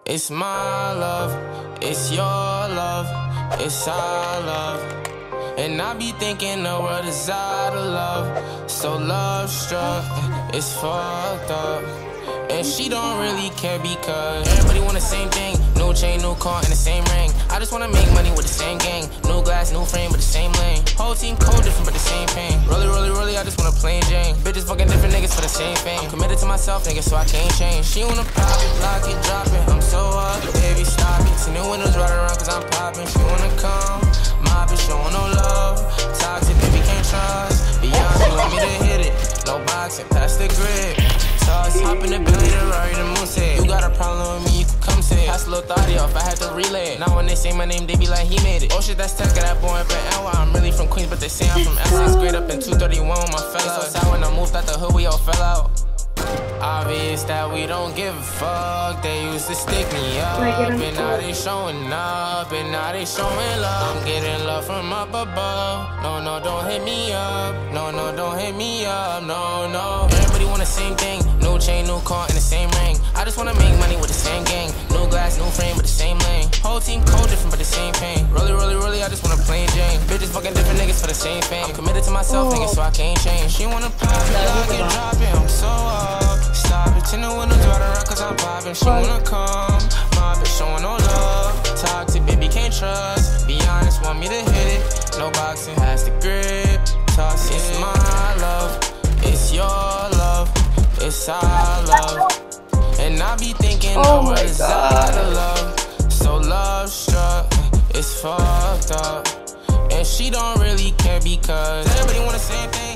It's my love, it's your love, it's our love. And I be thinking the world is out of love. So love struck, it's fucked up. And she don't really care because everybody want the same thing. New chain, new car, and the same ring. I just wanna make money with the same gang. New glass, new frame, but the same lane. Whole team code different, but the same pain. Rolly, rolly, rolly, I just wanna plain Jane. Bitches fucking different niggas for the same thing. I'm committed to myself, nigga, so I can't change. She wanna pop it, lock it, drop it. I'm so up, baby, stop it. See new windows right around cause I'm popping. She wanna come, mop it, showing no love. Toxic, baby, can't trust. Beyond, she want me to hit it. No boxing, pass the grip. Toss, hop in the belly, the Rari, the moon said. You got a problem with me, you can come say it. Pass a little thotty off, I had to relay it. Now when they say my name, they be like, he made it. Oh shit, that's Tecca, that boy up in NY. I'm really from Queens, but they say I'm from Essex. Grade up in 231 with my fellas. So sad when I moved out the hood, we all fell out. Obvious that we don't give a fuck. They used to stick me up, and now they showing up, and now they showing love. I'm getting love from up above. No, no, don't hit me up. No, no, don't hit me up. No, no. Everybody want the same thing. New chain, new car, and the same ring. I just wanna make money with the same gang. New glass, new frame, but the same lane. Whole team code different, but the same pain. Rolly, rolly, rolly, I just wanna plain Jane. Bitches fucking different niggas for the same thing. I'm committed to myself, nigga, so I can't change. She wanna pop it, lock it, drop it. I'm so up. Stop it, in the windows right around cause I'm popping. She wanna come, my bitch showing no love. Toxic, baby, can't trust. Be honest, want me to hit it. No boxing, has the grip. Toss it. It's my love, it's your love, it's our love. And I be thinking the world is out of love. So love struck, it's fucked up. And she don't really care because everybody want the same thing.